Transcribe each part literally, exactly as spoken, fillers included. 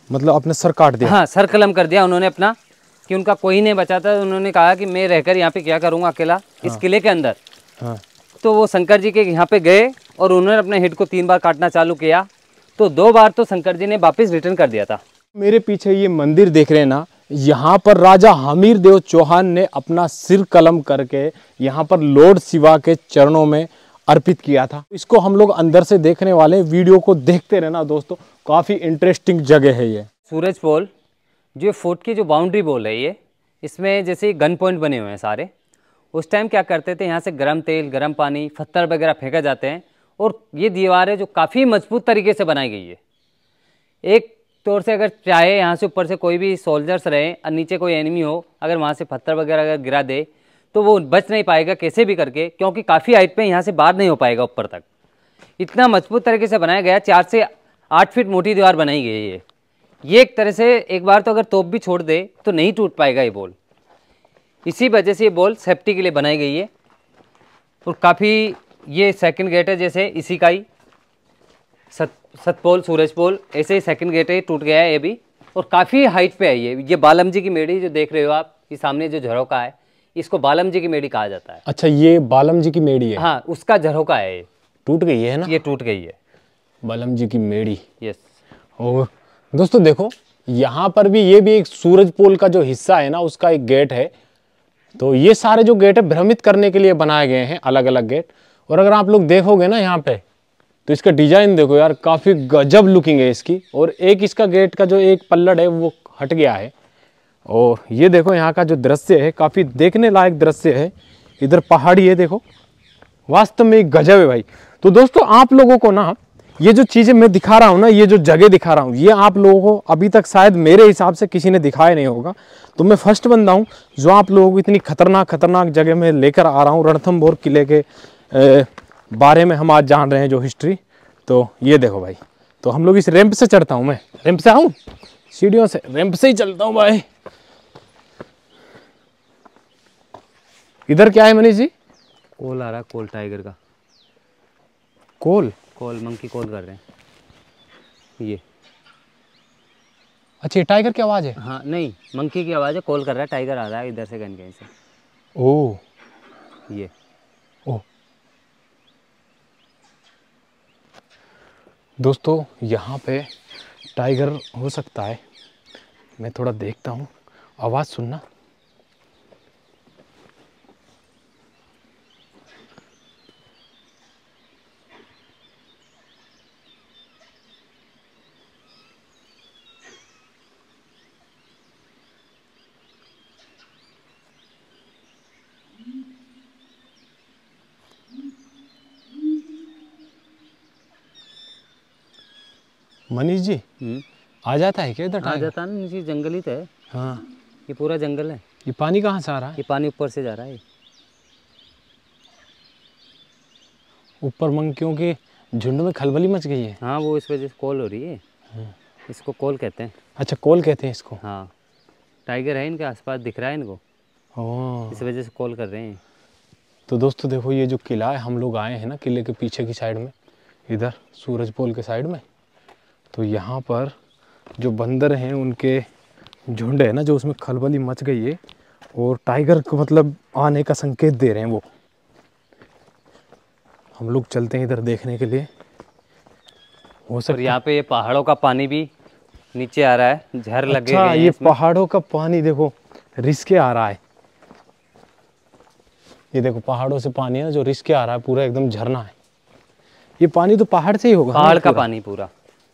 मतलब अपने सर काट दिया? हाँ, सर कलम कर दिया उन्होंने अपना, कि उनका कोई नहीं बचा था। उन्होंने कहा कि मैं रहकर यहाँ पे क्या करूँगा अकेला, हाँ। इस किले के अंदर। हाँ। तो वो शंकर जी के यहाँ पे गए और उन्होंने अपने हेड को तीन बार काटना चालू किया, तो दो बार तो शंकर जी ने वापस रिटर्न कर दिया था। मेरे पीछे ये मंदिर देख रहे हैं ना, यहाँ पर राजा हमीर देव चौहान ने अपना सिर कलम करके यहाँ पर लॉर्ड शिवा के चरणों में अर्पित किया था। इसको हम लोग अंदर से देखने वाले, वीडियो को देखते रहना दोस्तों, काफ़ी इंटरेस्टिंग जगह है ये। सूरज पोल जो फोर्ट की जो बाउंड्री बोल है ये, इसमें जैसे गन पॉइंट बने हुए हैं सारे। उस टाइम क्या करते थे, यहाँ से गर्म तेल, गर्म पानी, पत्थर वगैरह फेंका जाते हैं, और ये दीवारें जो काफ़ी मजबूत तरीके से बनाई गई है। एक तौर से अगर चाहे यहाँ से ऊपर से कोई भी सोल्जर्स रहे और नीचे कोई एनिमी हो, अगर वहाँ से पत्थर वगैरह अगर गिरा दे तो वो बच नहीं पाएगा कैसे भी करके, क्योंकि काफ़ी हाइट पे यहाँ से बाहर नहीं हो पाएगा ऊपर तक। इतना मजबूत तरीके से बनाया गया, चार से आठ फीट मोटी दीवार बनाई गई है ये। ये एक तरह से एक बार तो अगर तोप भी छोड़ दे तो नहीं टूट पाएगा ये बॉल। इसी वजह से ये बॉल सेफ्टी के लिए बनाई गई है। और काफ़ी ये सेकंड गेट है, जैसे इसी का ही सत सतपोल सूरज पोल ऐसे ही सेकंड गेट है, टूट गया है ये भी, और काफ़ी हाइट पे है ये। ये बालम जी की मेड़ी जो देख रहे हो आप, ये सामने जो झरोका है, इसको बालम जी की मेड़ी कहा जाता है। अच्छा, ये बालम जी की मेड़ी है? हाँ, उसका झरोका है ये। टूट गई है ना? ये टूट गई है, बालम जी की मेड़ी। यस। और दोस्तों देखो, यहाँ पर भी ये भी एक सूरज पोल का जो हिस्सा है ना, उसका एक गेट है। तो ये सारे जो गेट है भ्रमित करने के लिए बनाए गए हैं, अलग अलग गेट। और अगर आप लोग देखोगे ना यहाँ पे, तो इसका डिजाइन देखो यार, काफी गजब लुकिंग है इसकी। और एक इसका गेट का जो एक पल्लड़ है वो हट गया है। और ये देखो यहाँ का जो दृश्य है, काफी देखने लायक दृश्य है। इधर पहाड़ी है देखो, वास्तव में एक गजब है भाई। तो दोस्तों आप लोगों को ना ये जो चीजें मैं दिखा रहा हूँ ना, ये जो जगह दिखा रहा हूँ, ये आप लोगों को अभी तक शायद मेरे हिसाब से किसी ने दिखाया नहीं होगा। तो मैं फर्स्ट बंदा हूँ जो आप लोगों को इतनी खतरनाक खतरनाक जगह में लेकर आ रहा हूँ। रणथंभौर किले के ए, बारे में हम आज जान रहे हैं जो हिस्ट्री। तो ये देखो भाई, तो हम लोग इस रैंप से चढ़ता हूँ, मैं रैंप से आऊँ, सीढ़ियों से, रैंप से ही चलता हूँ भाई। इधर क्या है मनीष जी? कॉल आ रहा है, कॉल टाइगर का। कॉल कॉल मंकी कॉल कर रहे हैं ये। अच्छा, टाइगर की आवाज़ है? हाँ नहीं, मंकी की आवाज़ है, कॉल कर रहा है, टाइगर आ रहा है इधर से कहीं कहीं से। ओह, ये ओह दोस्तों, यहाँ पे टाइगर हो सकता है। मैं थोड़ा देखता हूँ, आवाज़ सुनना। मनीष जी, आ जाता है क्या इधर? आ जाता है ना, नीचे जंगल ही तो है। हाँ, ये पूरा जंगल है। ये पानी कहाँ से आ रहा है? ये पानी ऊपर से जा रहा है, ऊपर मंकियों के झुंड में खलबली मच गई है। हाँ, वो इस वजह से कॉल हो रही है। हाँ। इसको कॉल कहते हैं। अच्छा, कॉल कहते हैं इसको? हाँ, टाइगर है इनके आसपास, दिख रहा है इनको, ओह, इस वजह से कॉल कर रहे हैं। तो दोस्तों देखो, ये जो किला है, हम लोग आए हैं ना किले के पीछे की साइड में, इधर सूरज पोल के साइड में। तो यहाँ पर जो बंदर हैं उनके झुंड है ना, जो उसमें खलबली मच गई है, और टाइगर को मतलब आने का संकेत दे रहे हैं वो। हम लोग चलते हैं इधर देखने के लिए, हो सकता है। और यहाँ पे ये पहाड़ों का पानी भी नीचे आ रहा है, झर लगे हुए अच्छा, हैं ये इसमें। पहाड़ों का पानी देखो रिसके आ रहा है। ये देखो पहाड़ों से पानी है ना जो रिसके आ रहा है, पूरा एकदम झरना है। ये पानी तो पहाड़ से ही होगा, पहाड़ का पानी पूरा।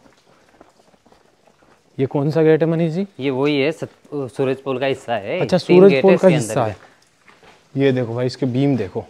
ये कौन सा गेट है मनीष जी? ये वही है, सूरज पोल का हिस्सा है। अच्छा, सूरज पोल का हिस्सा है। ये देखो भाई, इसके बीम देखो,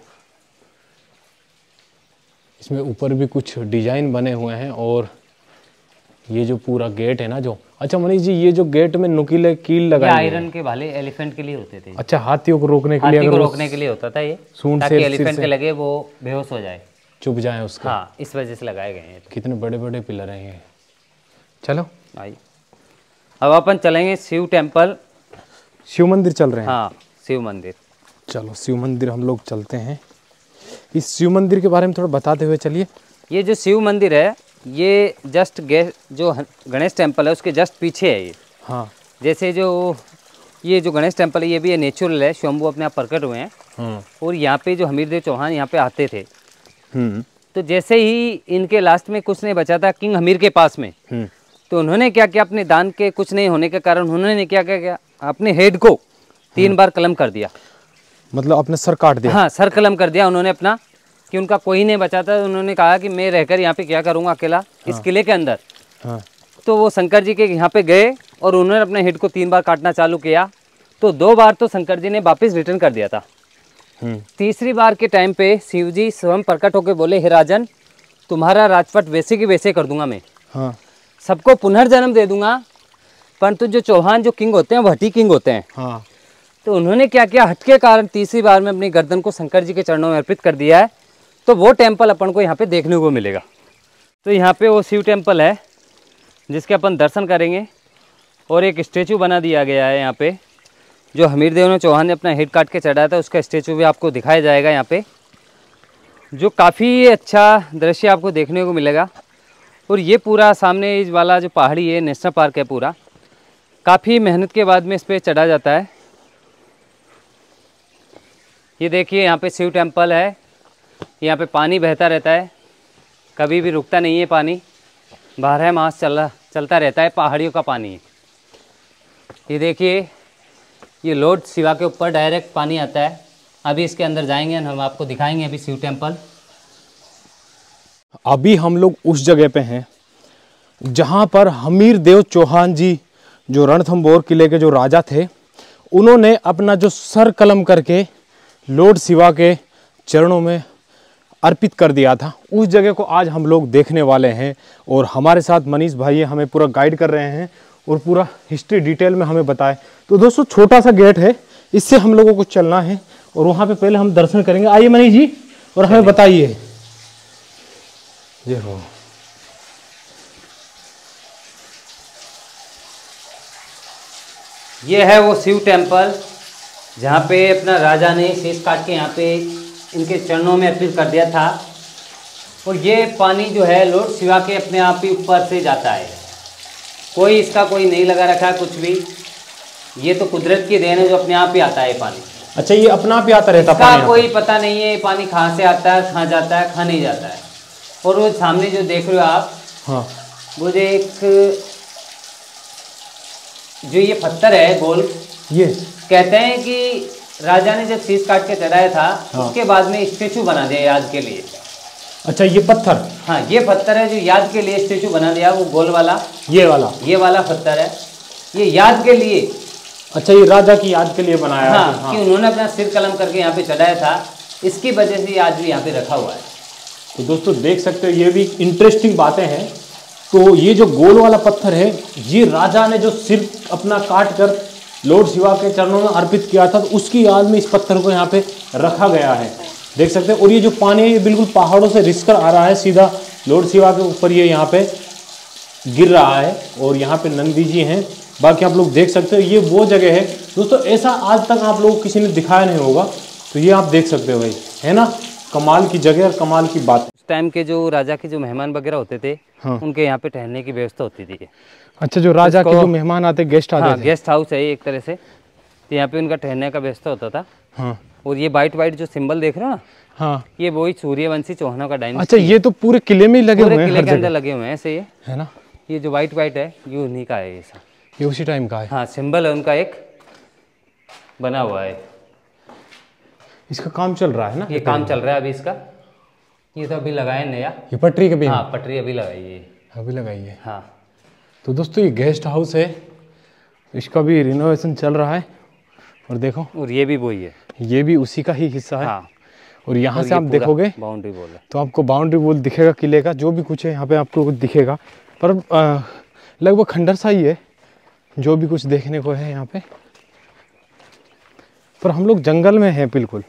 इसमें ऊपर भी कुछ डिजाइन बने हुए हैं। और ये जो पूरा गेट है ना जो, अच्छा मनीष जी, ये जो गेट में नुकीले कील लगाए हैं, आयरन के भाले एलिफेंट के लिए होते थे। अच्छा, हाथियों को रोकने के लिए, हाथी को रोकने के लिए होता था ये, ताकि एलिफेंट के लगे वो बेहोश हो जाए, चुप जाए उसका। हाँ, इस वजह से लगाए गए हैं। कितने बड़े बड़े पिलर हैं ये। चलो आई, अब अपन चलेंगे शिव टेम्पल, शिव मंदिर चल रहे हैं। हाँ, शिव मंदिर। चलो शिव मंदिर हम लोग चलते हैं। इस शिव मंदिर के बारे में थोड़ा बताते हुए चलिए। ये जो शिव मंदिर है ये जस्ट गे जो गणेश टेम्पल है उसके जस्ट पीछे है ये। हाँ। जैसे जो ये जो गणेश टेम्पल है ये भी ये नेचुरल है, स्वयंभू अपने आप प्रकट हुए हैं। हाँ। और यहाँ पे जो हमीरदेव चौहान यहाँ पे आते थे, तो जैसे ही इनके लास्ट में कुछ नहीं बचा था किंग हमीर के पास में, तो उन्होंने क्या किया, अपने दान के कुछ नहीं होने के कारण उन्होंने क्या क्या किया, अपने हेड को तीन बार कलम कर दिया। मतलब अपने सर काट दिया? हाँ, सर कलम कर दिया उन्होंने अपना, कि उनका कोई नहीं बचा था। उन्होंने कहा कि मैं रहकर यहाँ पे क्या करूँगा अकेला। हाँ। इस किले के अंदर। हाँ। तो वो शंकर जी के यहाँ पे गए और उन्होंने अपने हेड को तीन बार काटना चालू किया। तो दो बार तो शंकर जी ने वापस रिटर्न कर दिया था। तीसरी बार के टाइम पे शिव जी स्वयं प्रकट होकर बोले, हे राजन, तुम्हारा राजपट वैसे की वैसे कर दूंगा मैं। हाँ। सबको पुनर्जन्म दे दूंगा, परंतु जो चौहान जो किंग होते हैं वो हठी किंग होते हैं। हाँ। तो उन्होंने क्या किया, हट के कारण तीसरी बार में अपनी गर्दन को शंकर जी के चरणों में अर्पित कर दिया है। तो वो टेम्पल अपन को यहाँ पे देखने को मिलेगा। तो यहाँ पे वो शिव टेम्पल है जिसके अपन दर्शन करेंगे, और एक स्टेचू बना दिया गया है यहाँ पे, जो हमीरदेव ने चौहान ने अपना हेड काट के चढ़ाया था, उसका स्टेचू भी आपको दिखाया जाएगा यहाँ पे, जो काफ़ी अच्छा दृश्य आपको देखने को मिलेगा। और ये पूरा सामने इस वाला जो पहाड़ी है नेशनल पार्क है, पूरा काफ़ी मेहनत के बाद में इस पर चढ़ा जाता है। ये देखिए यहाँ पे शिव टेम्पल है, यहाँ पे पानी बहता रहता है, कभी भी रुकता नहीं है पानी, बारह मास चल चलता रहता है, पहाड़ियों का पानी है। ये देखिए, ये लॉर्ड शिवा के ऊपर डायरेक्ट पानी आता है। अभी इसके अंदर जाएंगे, हम आपको दिखाएंगे अभी शिव टेम्पल। अभी हम लोग उस जगह पे हैं जहाँ पर हमीरदेव चौहान जी, जो रणथंभौर किले के जो राजा थे, उन्होंने अपना जो सर कलम करके लॉर्ड शिवा के चरणों में अर्पित कर दिया था। उस जगह को आज हम लोग देखने वाले हैं, और हमारे साथ मनीष भाई हमें पूरा गाइड कर रहे हैं और पूरा हिस्ट्री डिटेल में हमें बताए। तो दोस्तों, छोटा सा गेट है, इससे हम लोगों को चलना है और वहाँ पे पहले हम दर्शन करेंगे। आइए मनीष जी, और हमें बताइए। देखो, ये है वो शिव टेम्पल जहाँ पे अपना राजा ने शीश काट के यहाँ पे इनके चरणों में अर्पित कर दिया था। और ये पानी जो है लॉर्ड शिवा के अपने आप ही ऊपर से जाता है, कोई इसका कोई नहीं लगा रखा है कुछ भी। ये तो कुदरत की देन है जो अपने आप ही आता है पानी। अच्छा, ये अपना आप ही आता रहता है पानी? कोई पता नहीं है पानी कहाँ से आता है, कहाँ जाता है, कहाँ नहीं जाता है। और वो सामने जो देख रहे हो आप, हाँ, वो जो एक जो ये पत्थर है गोल, ये कहते हैं कि राजा ने जब शीश काट के चढ़ाया था, हाँ, उसके बाद में स्टेचू बना दिया याद के लिए। अच्छा, ये पत्थर? हाँ, ये पत्थर है जो याद के लिए स्टेचू बना दिया, वो गोल वाला, ये वाला ये वाला पत्थर है, ये याद के लिए। अच्छा, ये राजा की याद के लिए बनाया? हाँ, हाँ, कि उन्होंने अपना सिर कलम करके यहाँ पे चढ़ाया था, इसकी वजह से आज भी यहाँ पे रखा हुआ है। तो दोस्तों देख सकते हो, ये भी इंटरेस्टिंग बातें हैं। तो ये जो गोल वाला पत्थर है, ये राजा ने जो सिर अपना काट कर लॉर्ड शिवा के चरणों में अर्पित किया था, तो उसकी याद में इस पत्थर को यहाँ पे रखा गया है, देख सकते हैं। और ये जो पानी है ये बिल्कुल पहाड़ों से रिसकर आ रहा है, सीधा लॉर्ड शिवा के ऊपर ये यहाँ पे गिर रहा है। और यहाँ पे नंदी जी हैं, बाकी आप लोग देख सकते हो। ये वो जगह है दोस्तों, ऐसा आज तक आप लोग किसी ने दिखाया नहीं होगा। तो ये आप देख सकते हो भाई, है ना, कमाल की जगह और कमाल की बात। उस टाइम के जो राजा के जो मेहमान वगैरह होते थे, हाँ, उनके यहाँ पे ठहरने की व्यवस्था होती थी। अच्छा, जो राजा के जो मेहमान आते, गेस्ट आते, हाँ, गेस्ट हाउस है एक तरह से, तो यहाँ पे उनका ठहरने का व्यवस्था होता था। हाँ। और ये वाइट वाइट जो सिंबल देख रहे हो ना, हाँ, ये वही सूर्यवंशी चौहानों का डायनेस्टी। अच्छा, ये तो पूरे किले में लगे हुए हैं, किले के अंदर लगे हुए हैं ऐसे, ये है ना। ये जो वाइट वाइट है ये उन्हीं का है, ये सब ये उसी टाइम का है। हाँ, सिंबल है उनका एक बना हुआ है। इसका काम चल रहा है ना? ये काम चल रहा है अभी इसका, ये तो अभी लगाए नया। ये पटरी कभी? हाँ, पटरी अभी लगाई है, अभी लगाई है। हाँ। तो दोस्तों ये गेस्ट हाउस है, इसका भी रिनोवेशन चल रहा है। और देखो, और ये भी वही है, ये भी उसी का ही हिस्सा है। हाँ। और यहाँ से आप देखोगे बाउंड्री वॉल है, तो आपको बाउंड्री वॉल दिखेगा किले का, जो भी कुछ है यहाँ पे आपको दिखेगा। पर लगभग खंडर सा ही है जो भी कुछ देखने को है यहाँ पे। पर हम लोग जंगल में हैं बिल्कुल।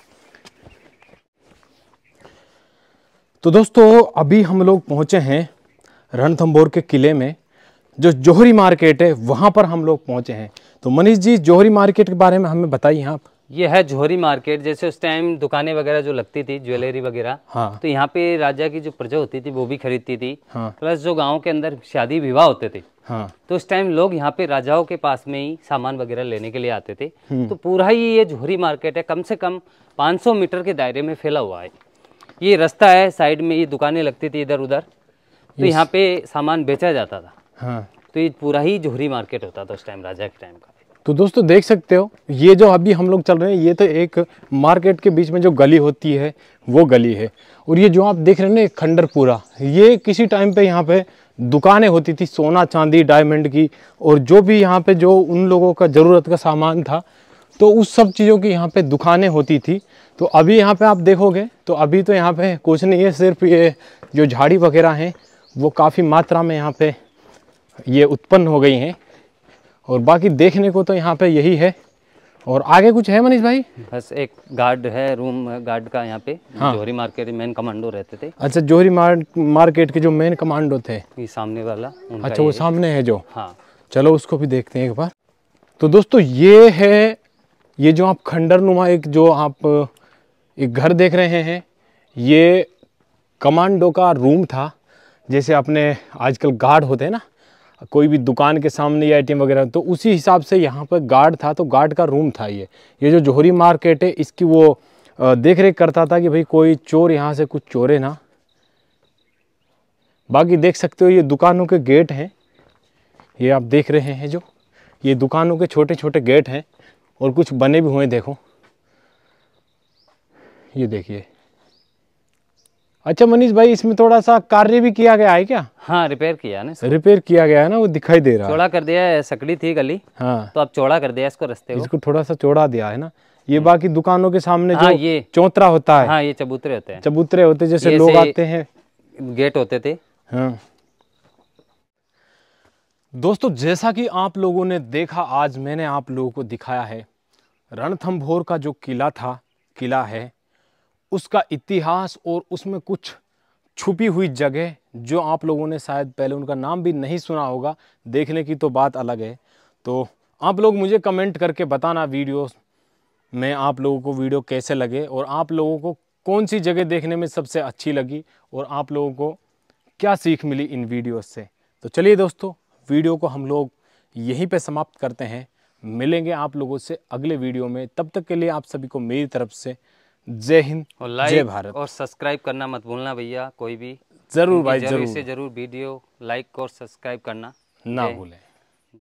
तो दोस्तों अभी हम लोग पहुँचे हैं रणथंभौर के किले में, जो जौहरी मार्केट है वहाँ पर हम लोग पहुँचे हैं। तो मनीष जी, जौहरी मार्केट के बारे में हमें बताइए आप। ये है जोहरी मार्केट। जैसे उस टाइम दुकानें वगैरह जो लगती थी, ज्वेलरी वगैरह, हाँ। तो यहाँ पे राजा की जो प्रजा होती थी वो भी खरीदती थी। हाँ। प्लस जो गांव के अंदर शादी विवाह होते थे, हाँ। तो उस टाइम लोग यहाँ पे राजाओं के पास में ही सामान वगैरह लेने के लिए आते थे। तो पूरा ही ये जोहरी मार्केट है, कम से कम पाँच सौ मीटर के दायरे में फैला हुआ है। ये रास्ता है, साइड में ये दुकानें लगती थी इधर उधर, तो यहाँ पे सामान बेचा जाता था। हाँ। तो ये पूरा ही जोहरी मार्केट होता था उस टाइम, राजा के टाइम का। तो दोस्तों देख सकते हो, ये जो अभी हम लोग चल रहे हैं, ये तो एक मार्केट के बीच में जो गली होती है वो गली है। और ये जो आप देख रहे हैं ना, खंडर पूरा, ये किसी टाइम पे यहाँ पे दुकानें होती थी सोना चांदी डायमंड की, और जो भी यहाँ पे जो उन लोगों का ज़रूरत का सामान था, तो उस सब चीज़ों की यहाँ पे दुकानें होती थी। तो अभी यहाँ पे आप देखोगे तो अभी तो यहाँ पे कुछ नहीं है, सिर्फ ये जो झाड़ी वगैरह हैं वो काफ़ी मात्रा में यहाँ पे ये उत्पन्न हो गई हैं, और बाकी देखने को तो यहाँ पे यही है। और आगे कुछ है मनीष भाई? बस एक गार्ड है, रूम गार्ड का यहाँ पे। हाँ। जोहरी मार्केट मेन कमांडो रहते थे। अच्छा, जोहरी मार, मार्केट के जो मेन कमांडो थे, ये सामने वाला उनका। अच्छा वो सामने है जो। हाँ, चलो उसको भी देखते हैं एक बार। तो दोस्तों ये है, ये जो आप खंडर नुमा एक जो आप एक घर देख रहे हैं, ये कमांडो का रूम था। जैसे अपने आजकल गार्ड होते हैं ना, कोई भी दुकान के सामने या एटीएम वगैरह, तो उसी हिसाब से यहाँ पर गार्ड था, तो गार्ड का रूम था ये। ये जो जोहरी मार्केट है, इसकी वो देख रेख करता था कि भाई कोई चोर यहाँ से कुछ चोरे ना। बाकी देख सकते हो ये दुकानों के गेट हैं, ये आप देख रहे हैं जो, ये दुकानों के छोटे छोटे गेट हैं, और कुछ बने भी हुए, देखो ये देखिए। अच्छा मनीष भाई, इसमें थोड़ा सा कार्य भी किया गया है क्या? हाँ, रिपेयर किया है ना, रिपेयर किया गया है ना, वो दिखाई दे रहा है। चौड़ा कर दिया है, सकड़ी थी गली, हाँ, तो अब चौड़ा कर दिया इसको, रास्ते को इसको थोड़ा सा चौड़ा दिया है ना। ये बाकी दुकानों के सामने हाँ, जो ये चौतरा होता है, हाँ, ये चबूतरे होते हैं, चबूतरे होते हैं, जैसे ये लोग से आते हैं, गेट होते थे। हाँ। दोस्तों जैसा कि आप लोगों ने देखा, आज मैंने आप लोगों को दिखाया है रणथंभौर का जो किला था, किला है, उसका इतिहास और उसमें कुछ छुपी हुई जगह जो आप लोगों ने शायद पहले उनका नाम भी नहीं सुना होगा, देखने की तो बात अलग है। तो आप लोग मुझे कमेंट करके बताना वीडियो में आप लोगों को वीडियो कैसे लगे, और आप लोगों को कौन सी जगह देखने में सबसे अच्छी लगी, और आप लोगों को क्या सीख मिली इन वीडियो से। तो चलिए दोस्तों, वीडियो को हम लोग यहीं पे समाप्त करते हैं। मिलेंगे आप लोगों से अगले वीडियो में, तब तक के लिए आप सभी को मेरी तरफ से जय हिंद, और जय लाइक भारत, और सब्सक्राइब करना मत भूलना भैया, कोई भी जरूर भाई जरूर जरूर से जरूर वीडियो लाइक और सब्सक्राइब करना ना जय- भूलें।